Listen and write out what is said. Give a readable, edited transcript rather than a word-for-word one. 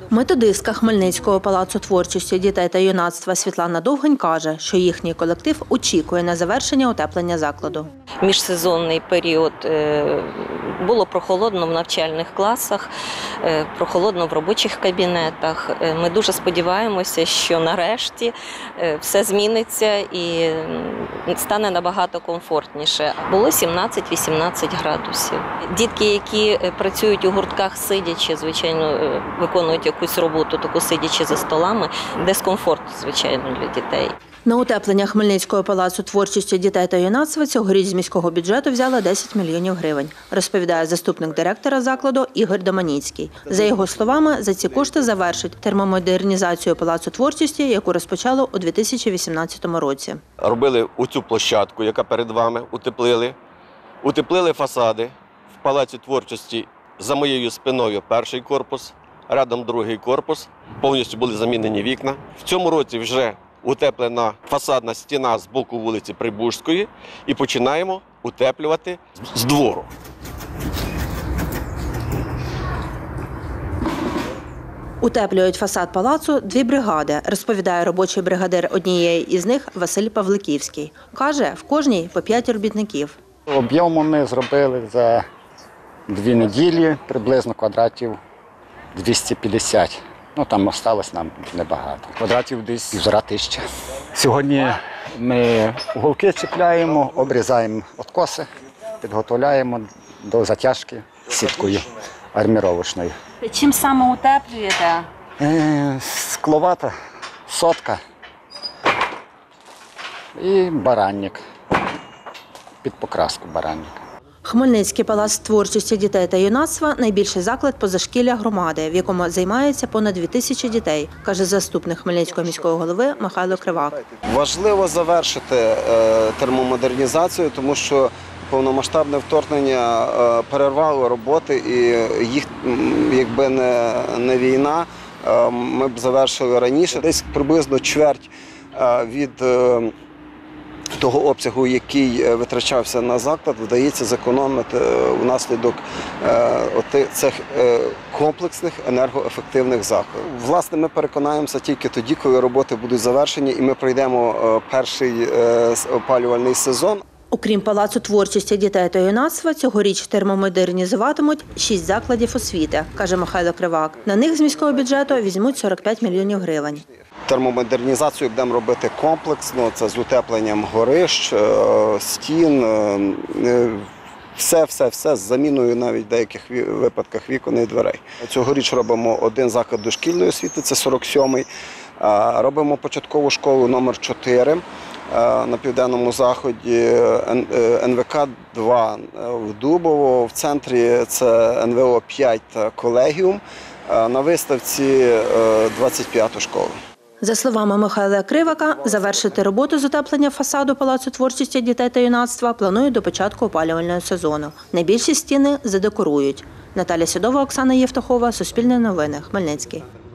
Методистка Хмельницького палацу творчості дітей та юнацтва Світлана Довгань каже, що їхній колектив очікує на завершення утеплення закладу. Міжсезонний період було прохолодно в навчальних класах, прохолодно в робочих кабінетах. Ми дуже сподіваємося, що нарешті все зміниться і стане набагато комфортніше. Було 17-18 градусів. Дітки, які працюють у гуртках сидячи, звичайно, виконують якусь роботу, таку сидячи за столами, дискомфорт, звичайно, для дітей. На утеплення Хмельницького палацу творчості дітей та юнацтва цьогоріч з міського бюджету взяли 10 мільйонів гривень, розповідає заступник директора закладу Ігор Доманіцький. За його словами, за ці кошти завершать термомодернізацію палацу творчості, яку розпочали у 2018 році. Робили оцю площадку, яка перед вами, утеплили фасади. В палаці творчості за моєю спиною перший корпус, рядом другий корпус, повністю були замінені вікна. В цьому році вже утеплена фасадна стіна з боку вулиці Прибужської і починаємо утеплювати з двору. Утеплюють фасад палацу дві бригади, розповідає робочий бригадир однієї із них Василь Павликівський. Каже, в кожній по 5 робітників. Об'єму ми зробили за 2 неділі, приблизно квадратів 250. Там осталось нам небагато. Квадратів десь 1500. Сьогодні ми уголки чіпляємо, обрізаємо откоси, підготовляємо до затяжки сіткою арміровочною. Чим саме утеплюєте? Скловата, сотка і баранник, під покраску баранника. Хмельницький палац творчості дітей та юнацтва – найбільший заклад позашкілля громади, в якому займається понад 2000 дітей, каже заступник Хмельницького міського голови Михайло Кривак. Важливо завершити термомодернізацію, тому що повномасштабне вторгнення перервало роботи і їх, якби не війна, ми б завершили раніше. Десь приблизно чверть від того обсягу, який витрачався на заклад, вдається зекономити внаслідок цих комплексних енергоефективних заходів. Власне, ми переконаємося тільки тоді, коли роботи будуть завершені і ми пройдемо перший опалювальний сезон. Окрім палацу творчості дітей та юнацтва, цьогоріч термомодернізуватимуть 6 закладів освіти, каже Михайло Кривак. На них з міського бюджету візьмуть 45 мільйонів гривень. Термомодернізацію будемо робити комплексно, це з утепленням горищ, стін, все з заміною навіть в деяких випадках вікон і дверей. Цьогоріч робимо один заклад дошкільної освіти, це 47-й, робимо початкову школу номер 4 на Південному Заході, НВК-2 в Дубово, в центрі це НВО-5 та колегіум, на виставці 25-ту школу. За словами Михайла Кривака, завершити роботу з утеплення фасаду палацу творчості дітей та юнацтва планують до початку опалювального сезону. Найбільші стіни задекорують. Наталя Сідова, Оксана Євтухова, Суспільне новини, Хмельницький.